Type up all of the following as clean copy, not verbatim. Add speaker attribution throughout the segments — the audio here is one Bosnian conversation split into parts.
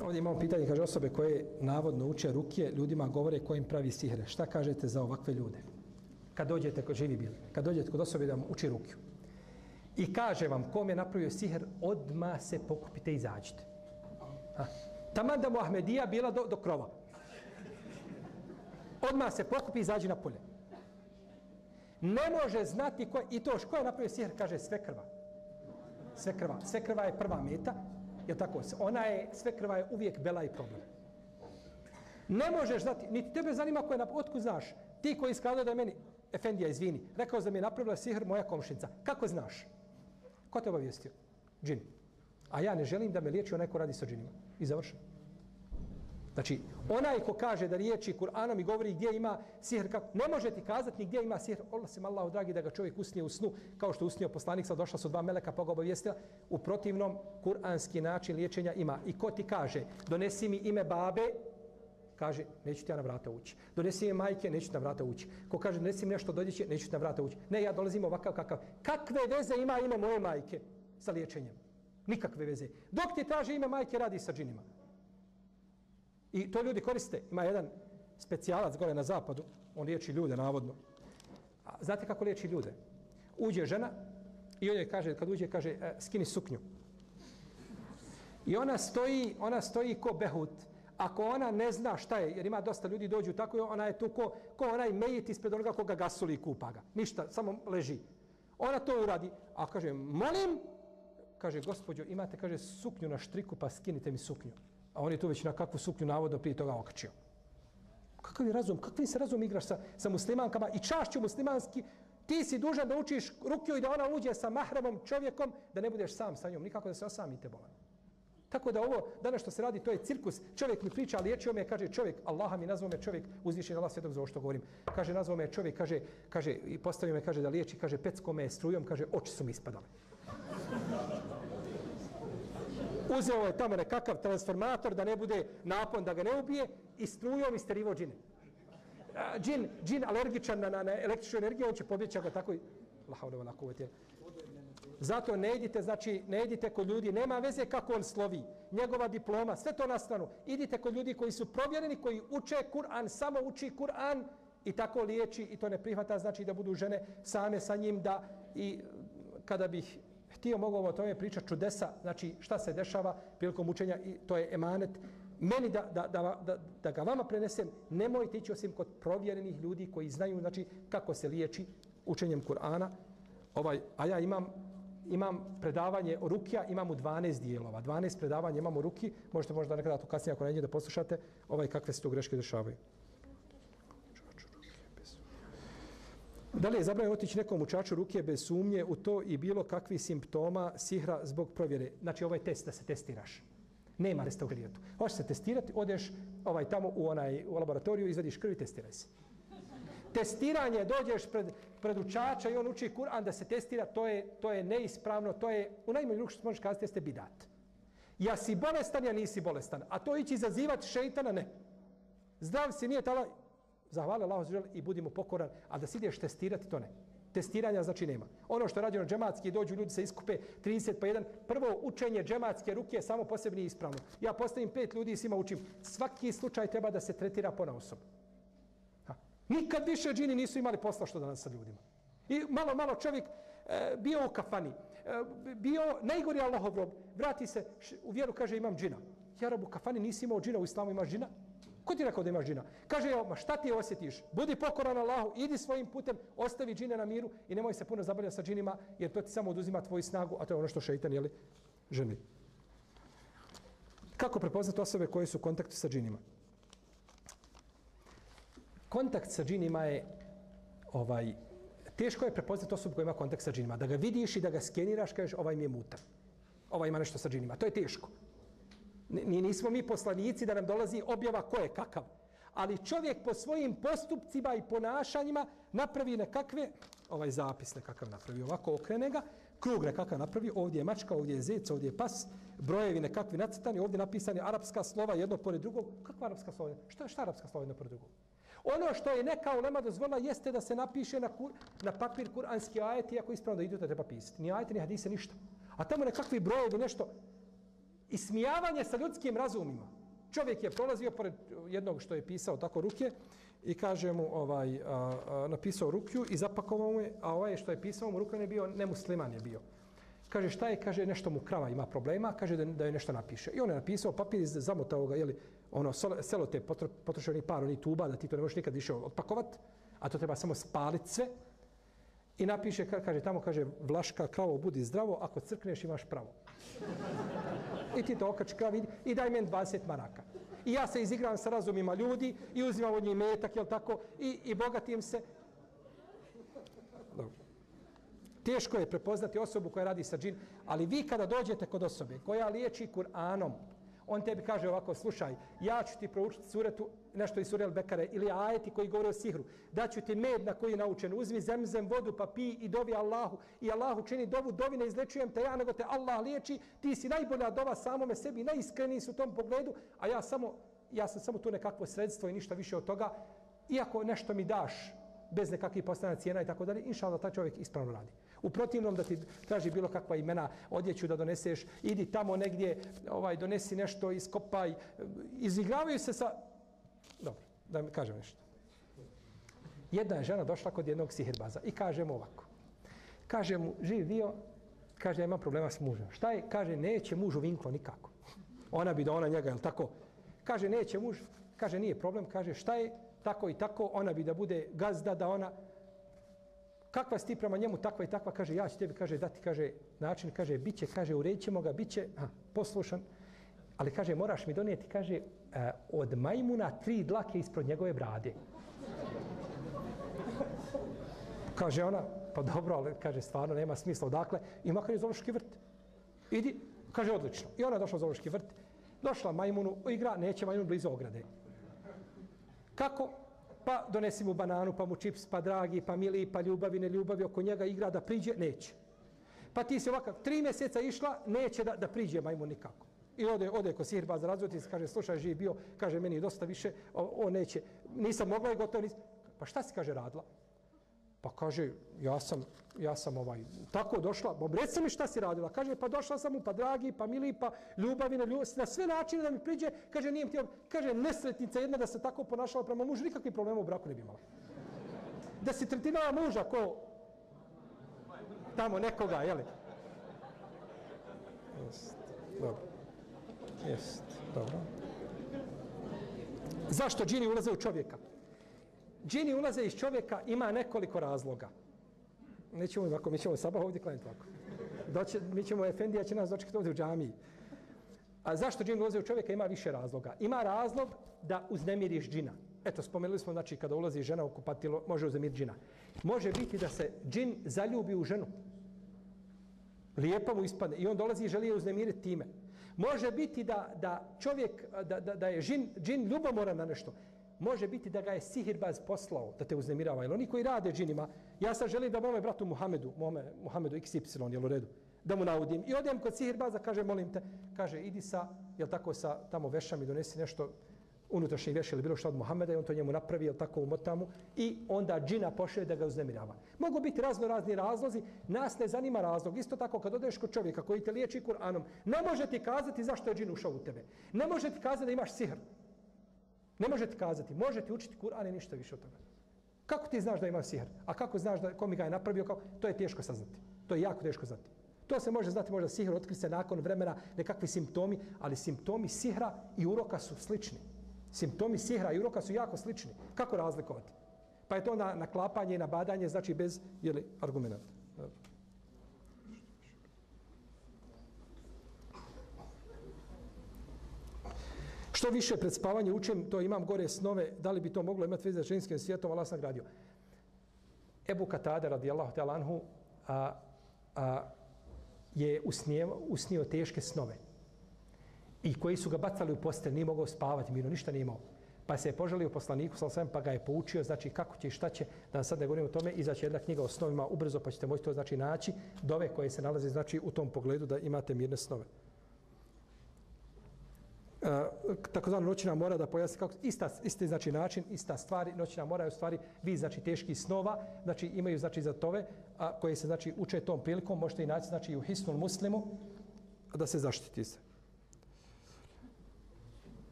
Speaker 1: Ovdje imamo pitanje, kaže, osobe koje navodno uče rukije, ljudima govore kojim pravi sihre. Šta kažete za ovakve ljude? Kad dođete kod živi bili, kad dođete kod osobe da vam uči rukiju. I kaže vam, kom je napravio sihr, odmah se pokupite i izađite. Taman da mu Ahmedija bila do krova. Odmah se pokupi i izađi na polje. Ne može znati ko je, i to ko je napravio sihr, kaže svekrva. Svekrva je prva meta, je tako? Ona je, svekrva je uvijek bela i problem. Ne možeš znati, niti tebe zanima ko je napravio, otkud znaš? Ti koji iskazao da je meni, Efendija, izvini, rekao da mi je napravila sihr moja komšinica. Kako znaš? Ko te obavijestio? Džin. A ja ne želim da me liječi onaj ko radi sa džinima. I završeno. Znači, onaj ko kaže da liječi Kur'anom i govori gdje ima sihr, ne može ti kazati ni gdje ima sihr. Allah se Allahu dragi da ga čovjek usnije u snu, kao što usnio poslanik, sad došla su dva meleka pa ga obavijestila. U protivnom, kur'anski način liječenja ima. I ko ti kaže, donesi mi ime babe, kaže, neću ti ja na vrata ući. Donesi mi majke, neću ti na vrata ući. Ko kaže, donesi mi nešto dodjeće, neću ti na vrata ući. Ne, ja dolazim ovakav kakav. Kakve veze ima ime moje majke sa liječenjem? Nikakve veze. Dok ti traži ime majke, radi sa džinima. I to ljudi koriste. Ima jedan specijalac gore na zapadu, on liječi ljude, navodno. A znate kako liječi ljude? Uđe žena i on je kaže, kad uđe, kaže, skini suknju. I ona stoji ko behut. Ako ona ne zna šta je, jer ima dosta ljudi dođu tako, ona je tu ko onaj mejit ispred onoga koga gasuli i kupa ga. Ništa, samo leži. Ona to uradi. A kaže, molim, kaže, gospođo, imate, kaže, suknju na štriku, pa skinite mi suknju. A on je tu već na kakvu suknju navodno prije toga okačio. Kakav je razum? Kakvim se razum igraš sa muslimankama i čašću muslimanski? Ti si dužan da učiš rukiju i da ona uđe sa mahramom čovjekom, da ne budeš sam sa njom. Nikako da se osamite bolan. Tako da ovo, danas što se radi, to je cirkus. Čovjek mi priča, liječio me, kaže čovjek, Allaha mi nazvao me čovjek, uzvišen Allah svjetog za ovo što govorim. Kaže, nazvao me čovjek, kaže, i postavio me, kaže, da liječi, kaže, pecko me strujom, kaže, oči su mi ispadale. Uzeo je tamo nekakav transformator da ne bude napon, da ga ne ubije i strujom isterivo džine. Džin alergičan na električnu energiju, on će pobjeći ako tako i... Zato ne idite, znači, ne idite kod ljudi, nema veze kako on slovi, njegova diploma, sve to na stranu. Idite kod ljudi koji su provjereni, koji uče Kur'an, samo uči Kur'an i tako liječi i to ne prihvata, znači da budu žene same sa njim, da i kada bih htio mogu o tome pričati čudesa, znači šta se dešava prilikom učenja i to je emanet. Meni da ga vama prenesem, nemojte ići osim kod provjerenih ljudi koji znaju znači kako se liječi učenjem Kur'ana. A ja imam predavanje o rukija, imam u 12 dijelova. 12 predavanja imam o ruki, možete možda nekada to kasnije ako neđe da poslušate kakve se tu greške dešavaju. Da li je zabranjeno otići nekom učaču ruke bez sumnje u to i bilo kakvi simptoma sihra zbog provjere? Znači ovo je test da se testiraš. Nema testa u šerijetu. Hoćeš se testirati, odeš tamo u laboratoriju, izvadiš krv i testiraj se. Testiranje, dođeš pred učača i on uči Kur'an da se testira, to je neispravno, to je u najmanju ruku što možeš kazati jeste bidat. Ja si bolestan, ja nisi bolestan. A to ići izazivati šeitana, ne. Zdrav si, nije tala, zahvali Allahu za i budimo pokoran, a da si ideš testirati, to ne. Testiranja znači nema. Ono što je rađeno džematski, dođu ljudi se iskupe 30 pa 1, prvo učenje džematske ruke samo po sebi nije ispravno. Ja postavim 5 ljudi i svima učim. Svaki slučaj treba da se tretira ponaosob. Nikad više džini nisu imali posla što danas sa ljudima. I malo čovjek bio u kafani, bio najgori Allahov rob, vrati se u vjeru, kaže imam džina. Ja rob u kafani nisi imao džina, u islamu imaš džina? Ko ti rekao da imaš džina? Kaže, ma šta ti osjetiš? Budi pokoran Allahu, idi svojim putem, ostavi džine na miru i nemoj se puno zabavljati sa džinima, jer to ti samo oduzima tvoju snagu, a to je ono što šeitan želi. Kako prepoznati osobe koje su u kontaktu sa džinima? Kontakt sa džinima je teško je prepoznati osobu koja ima kontakt sa džinima. Da ga vidiš i da ga skeniraš, kažeš ovaj mi je mutan. Ovaj ima nešto sa džinima. To je teško. Nismo mi poslanici da nam dolazi objava ko je kakav. Ali čovjek po svojim postupcima i ponašanjima napravi nekakve, zapis nekakav napravi, ovako okrene ga, krug nekakav napravi, ovdje je mačka, ovdje je zec, ovdje je pas, brojevi nekakvi nacrtani, ovdje napisani arapska slova jedno pored drugog. Kakva arapska slova? Šta arapska slova jedno pored drugog? Ono što je neka ulema dozvolila jeste da se napiše na papir kuranski ajet, iako ispravno da idu da treba pisati. Ni ajete, ni hadise, ništa. A tamo nekakvi brojevi nešto. ismijavanje sa ljudskim razumima. Čovjek je prolazio pored jednog što je pisao tako ruke i kaže mu napisao rukju i zapakovao mu je, a ovaj što je pisao mu rukom je bio nemusliman je bio. Kaže šta je, kaže nešto mu krava ima problema, kaže da je nešto napiše. I on je napisao papir iz zamotao ga, jeli, ono selo te potrošeni par onih tuba da ti to ne možeš nikad više otpakovat, a to treba samo spaliti sve. I napiše, kaže tamo, kaže Vlaška kravo budi zdravo, ako crkneš imaš pravo. I ti to okači kravi i daj meni 20 maraka. I ja se izigram sa razumima ljudi i uzimam od njih metak, jel tako, i bogatim se. Dobro. Teško je prepoznati osobu koja radi sa džin, ali vi kada dođete kod osobe koja liječi Kur'anom, on tebi kaže ovako, slušaj, ja ću ti proučiti suretu, nešto iz sure Al-Bekare, ili ajeti koji govore o sihru. Daću ti med na koji je naučen. Uzmi zemzem vodu pa pi i dovi Allahu. I Allahu čini dovu, dovi ne izlečujem te ja, nego te Allah liječi. Ti si najbolja dova samome sebi, najiskreniji su u tom pogledu, a ja sam samo tu nekakvo sredstvo i ništa više od toga. Iako nešto mi daš bez nekakvih postana cijena i tako dalje, inšallah taj čovjek ispravno radi. U protivnom da ti traži bilo kakva imena, odjeću da doneseš, idi tamo negdje, donesi nešto, iskopaj, izigravaju se sa... Dobro, da mi kažem nešto. Jedna je žena došla kod jednog sihirbaza i kaže mu ovako. Kaže mu, živ dio, kaže, ja imam problema s mužem. Šta je? Kaže, neće mužu vinklo nikako. Ona bi da ona njega, jel tako? Kaže, neće muž, kaže, nije problem, kaže, šta je? Tako i tako, ona bi da bude gazda, da ona... Kakva si ti prema njemu, takva i takva, kaže, ja ću tebi, kaže, dati, kaže, način, kaže, bit će, kaže, uredit ćemo ga, bit će, poslušan, ali, kaže, moraš mi donijeti, kaže, od majmuna 3 dlake ispod njegove brade. Kaže ona, pa dobro, ali, kaže, stvarno nema smisla, odakle, ima, kaže, zoološki vrt. Idi, kaže, odlično. I ona je došla u zoološki vrt, došla majmunu, igra, neće majmun blizu ograde. Kako? Pa donesi mu bananu, pa mu čips, pa dragi, pa mili, pa ljubavi, ne ljubavi, oko njega igra da priđe, neće. Pa ti si ovakav, 3 mjeseca išla, neće da priđe majmun nikako. I ode ko sihirbaz razvoti se, kaže, slušaj, živ bio, kaže, meni je dosta više, on neće, nisam mogla i gotovo, nisam. Pa šta si, kaže, radila? Pa kaže, ja sam tako došla, reci mi šta si radila. Kaže, pa došla sam mu, pa dragi, pa mili, pa ljubavi, na sve načine da mi priđe. Kaže, nije htio, kaže, nesretnica jedna da se tako ponašala prema mužu, nikakvih problema u braku ne bi imala. Da si tretirala muža ko tamo nekoga, jeli? Jest, dobro. Jest, dobro. Zašto džini ulaze u čovjeka? Džini ulaze iz čovjeka, ima nekoliko razloga. Nećemo ovako, mi ćemo sabah ovdje klanjati ovako. Mi ćemo, Efendija će nas dočekati ovdje u džamiji. A zašto džin ulaze u čovjeka? Ima više razloga. Ima razlog da uznemiriš džina. Eto, spomenuli smo, znači, kada ulazi žena u kupatilo, može uznemiriti džina. Može biti da se džin zaljubi u ženu. Lijepo mu ispadne. I on dolazi i želi je uznemiriti time. Može biti da čovjek, da je džin ljubomoran na nešto. Može biti da ga je sihirbaz poslao da te uznemirava. Jer oni koji rade džinima, ja sad želim da mome bratu Muhamedu XY, jel u redu, da mu naudim. I odem kod sihirbaza, kaže, molim te, kaže, idi sa, jel tako, sa tamo vešam i donesi nešto, unutrašnji veš ili bilo što od Muhameda i on to njemu napravi, jel tako, umota mu i onda džina pošalje da ga uznemirava. Mogu biti razni razlozi, nas ne zanima razlog. Isto tako kad odeš kod čovjeka koji te liječi Kur'anom, ne može ti kazati zašto je džin ušao u tebe. Ne može ti kazati da imaš sihr. Ne može ti kazati, može ti učiti Kur'an i ništa više od toga. Kako ti znaš da ima sihr? A kako znaš da ko mi ga je napravio? To je teško saznati. To je jako teško znati. To se može znati, možda sihr otkri se nakon vremena, nekakvi simptomi, ali simptomi sihra i uroka su slični. Simptomi sihra i uroka su jako slični. Kako razlikovati? Pa je to na klapanje i na badanje, znači bez argumenta. Što više pred spavanje učim, to imam gore snove, da li bi to moglo imati veze sa džinskim svijetom, Allah sam gradio. Ebu Katade, radijallahu ta'ala anhu, je usnio teške snove. I koji su ga bacali u postelj, nije mogao spavati, mirno, ništa nije imao. Pa se je požalio poslaniku, pa ga je poučio, znači kako će i šta će, da sad ne govorimo o tome, izaći jedna knjiga o snovima ubrzo, pa ćete moći to znači naći, dove koje se nalaze znači u tom pogledu da imate mirne snove. Takozvano noćna mora da pojasni kako isti znači način, ista stvari, noćna mora je u stvari vi znači teških snova, znači imaju znači za tove koje se znači uče tom prilikom, možete i naći znači u Hisnul Muslimu da se zaštiti se.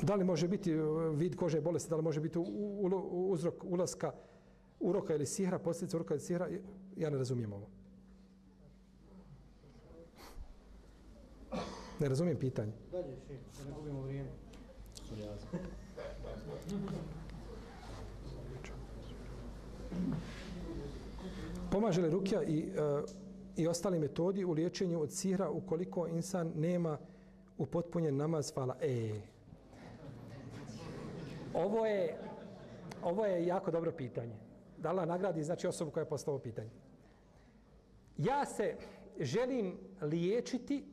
Speaker 1: Da li može biti vid kožne bolesti, da li može biti uzrok ulaska uroka ili sihra, posljedica uroka ili sihra, ja ne razumijem ovo. Ne razumijem pitanje.
Speaker 2: Dalje, da ne gubimo vrijeme.
Speaker 1: Pomaže li rukja i ostali metodi u liječenju od sihra ukoliko insan nema upotpunjen namaz? Hvala. Ovo je jako dobro pitanje. Da Allah nagradi, znači osobu koja je postavila pitanje. Ja se želim liječiti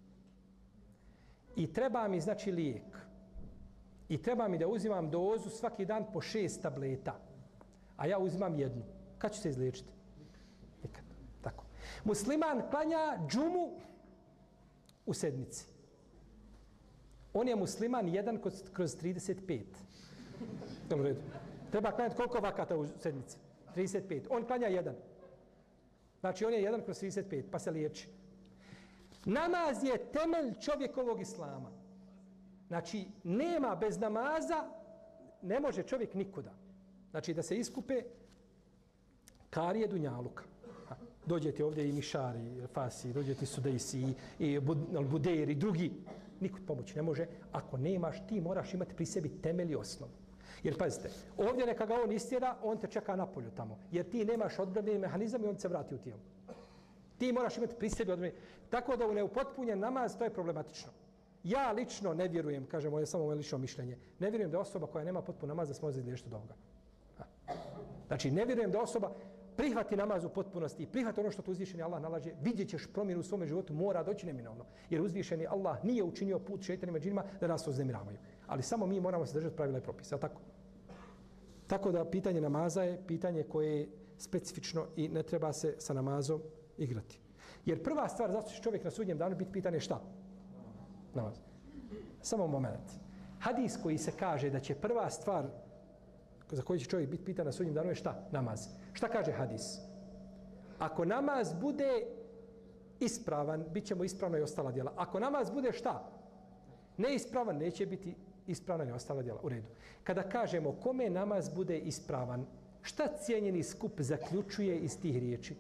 Speaker 1: i treba mi, znači, lijek. I treba mi da uzimam dozu svaki dan po 6 tableta. A ja uzimam jednu. Kad ću se izliječiti? Nikad. Tako. Musliman klanja džumu u sedmici. On je musliman jedan kroz 35. Dobro redu. Treba klanjati koliko vakata u sedmici? 35. On klanja jedan. Znači on je jedan kroz 35, pa se liječi. Namaz je temelj čovjekovog islama. Znači, nema bez namaza, ne može čovjek nikuda. Znači, da se iskupe karije dunjaluka. Dođete ovdje i Mišari, i Fasi, dođete i Sudejsi, i Budeir, i drugi. Nikud pomoći ne može. Ako nemaš, ti moraš imati pri sebi temelj i osnovu. Jer pazite, ovdje neka ga on istjera, on te čeka na polju tamo. Jer ti nemaš odbrambeni mehanizam i on se vrati u tijelo. Ti moraš imati pri sebi odbrambeni. Tako da u neupotpunjen namaz, to je problematično. Ja lično ne vjerujem, kažem, ovo je samo moje lično mišljenje, ne vjerujem da osoba koja nema potpun namaz da se može izliječiti od ovoga. Znači, ne vjerujem da osoba prihvati namaz u potpunosti i prihvati ono što tu uzvišeni Allah nalaže, vidjet ćeš promjenu u svome životu, mora doći neminovno. Jer uzvišeni Allah nije učinio put šeitanima i džinima da nas uznemiravaju. Ali samo mi moramo se držati pravila i propisa, tako? Tako da pitanje namaza je pitanje koje je specifično i ne treba se sa namazom igrati. Jer prva stvar, zato će čovjek na sudnjem danu biti pitanje šta? Namaz. Samo moment. Hadis koji se kaže da će prva stvar za koju će čovjek biti pitan na sudnjem danu je šta? Namaz. Šta kaže hadis? Ako namaz bude ispravan, bit će mu ispravno i ostala djela. Ako namaz bude šta? Neispravan, neće biti ispravna i ostala djela. U redu. Kada kažemo kome namaz bude ispravan, šta cijenjeni skup zaključuje iz tih riječi?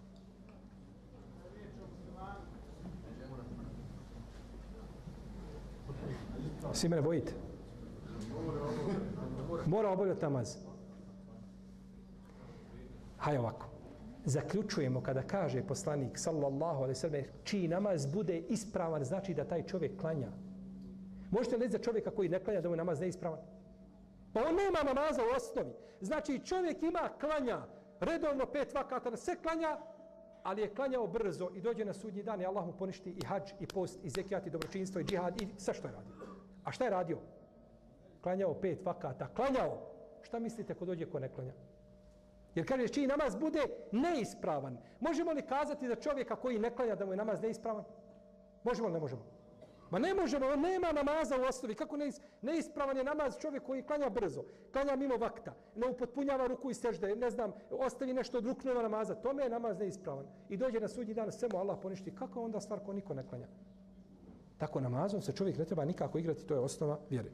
Speaker 1: Svi mene bojite? Mora obavljati namaz. Hajde ovako. Zaključujemo kada kaže poslanik sallallahu alejhi ve sellem čiji namaz bude ispravan, znači da taj čovjek klanja. Možete li reći za čovjeka koji ne klanja da mu je namaz neispravan? Pa on nema namaza u osnovi. Znači čovjek ima klanja redovno 5 vakata, sve klanja, ali je klanjao brzo i dođe na sudnji dan i Allah mu poništi i hadž, i post, i zekijat, i dobročinstvo, i džihad, i sve što je radio. A šta je radio? Klanjao 5 vakata. Klanjao! Šta mislite ko dođe ko ne klanja? Jer kaže čiji namaz bude neispravan. Možemo li kazati za čovjeka koji ne klanja da mu je namaz neispravan? Možemo li ne možemo? Ma ne možemo, on nema namaza u osnovi. Kako neispravan je namaz čovjek koji klanja brzo, klanja mimo vakta, ne upotpunjava ruku i sežde, ne znam, ostavi nešto od ruknova namaza. Tome je namaz neispravan. I dođe na sudnji dan, sve mu Allah poništi. Kako onda stvar ko niko ne klanja? Tako namazom se čovjek ne treba nikako igrati, to je osnova vjere.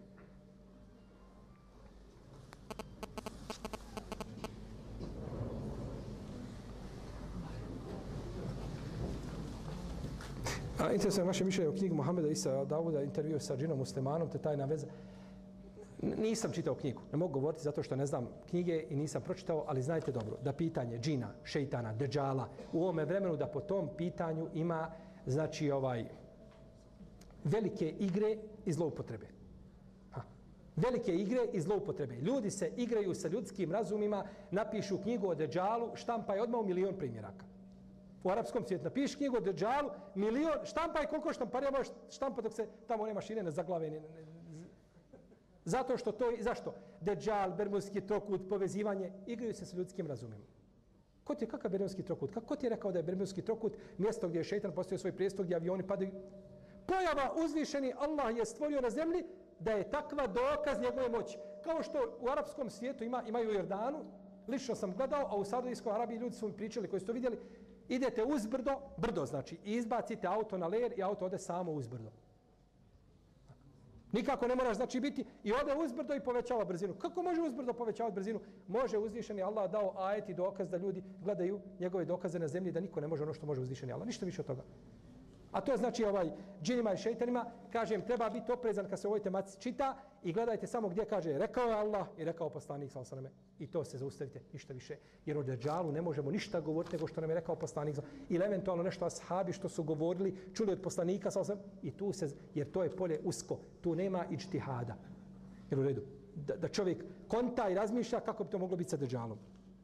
Speaker 1: Interesuje naše mišljenje o knjigu Muhameda Isa Davuda, intervju sa džinom muslimanom, te tajna veza. Nisam čitao knjigu, ne mogu govoriti zato što ne znam knjige i nisam pročitao, ali znajte dobro da pitanje džina, šeitana, deđala u ovome vremenu da po tom pitanju ima, znači, velike igre i zloupotrebe. Velike igre i zloupotrebe. Ljudi se igraju sa ljudskim razumima, napišu knjigu o deđalu, štampa je odmah u 1.000.000 primjeraka. U arapskom svijetu napiši knjigu o deđalu, 1.000.000, štampaj koliko štamparija možeš štampa dok se tamo one mašine ne zaglave. Zato što to, zašto? Deđal, bermudski trokut, povezivanje, igraju se sa ljudskim razumima. Ko ti je kakav bermudski trokut? Ko ti je rekao da je bermudski trokut mjesto gdje je šejtan postavio svoj prijestol, gdje avioni padaju? Pojava uzvišeni Allah je stvorio na zemlji da je takva dokaz njegove moći. Kao što u arapskom svijetu imaju u Jordanu, lično sam gledao, a u Saudijskoj Arabiji ljudi su mi pričali koji su to vidjeli, idete uz brdo znači, i izbacite auto na ler i auto ode samo uz brdo. Nikako ne moraš znači biti i ode uzbrdo i povećava brzinu. Kako može uzbrdo povećavati brzinu? Može uzvišeni Allah dao ajet i dokaz da ljudi gledaju njegove dokaze na zemlji da niko ne može ono što može uzvišeni Allah. Ništa više od toga. A to znači džinima i šejtanima, kažem, treba biti oprezan kad se o ovoj tematici čita i gledajte samo gdje kaže rekao je Allah i rekao poslanik sallallahu alejhi ve selleme. I to se zaustavite, ništa više. Jer o Dejjalu ne možemo ništa govoriti nego što nam je rekao poslanik ili eventualno nešto ashabi što su govorili, čuli od poslanika sallallahu alejhi ve selleme i tu se, jer to je polje usko, tu nema iđtihada. Jer u redu, da čovjek konta i razmišlja kako bi to moglo biti sa Dejjalom.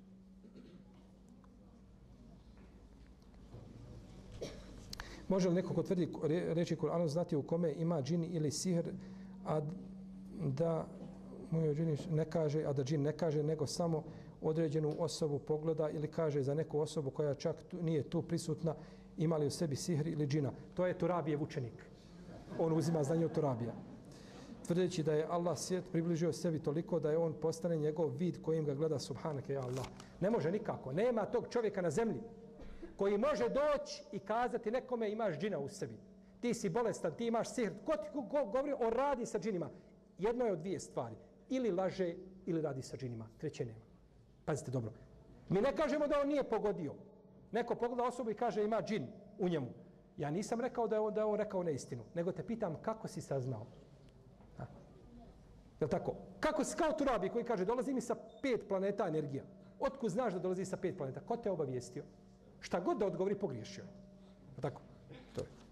Speaker 1: Može li neko ko tvrdi reći Kur'anu znati u kome ima džin ili sihr, a da mu džin ne kaže, a da džin ne kaže, nego samo određenu osobu pogleda ili kaže za neku osobu koja čak nije tu prisutna, ima li u sebi sihr ili džina? To je Turabijev učenik. On uzima znanje od Turabija. Tvrdeći da je Allah svijet približio sebi toliko da je on postane njegov vid kojim ga gleda subhanake ja Allah. Ne može nikako. Nema tog čovjeka na zemlji koji može doći i kazati nekome imaš džina u sebi. Ti si bolestan, ti imaš sihr. Ko ti govori o radi sa džinima? Jedno je od dvije stvari. Ili laže ili radi sa džinima. Treće nema. Pazite dobro. Mi ne kažemo da on nije pogodio. Neko pogleda osobu i kaže ima džin u njemu. Ja nisam rekao da je on rekao neistinu. Nego te pitam kako si saznao. Jel' tako? Kako si kao Turabi koji kaže dolazi mi sa 5 planeta energija. Otkud znaš da dolazi sa 5 planeta? Ko te obavijestio? Šta god da odgovori pogriješio je. Tako? To je.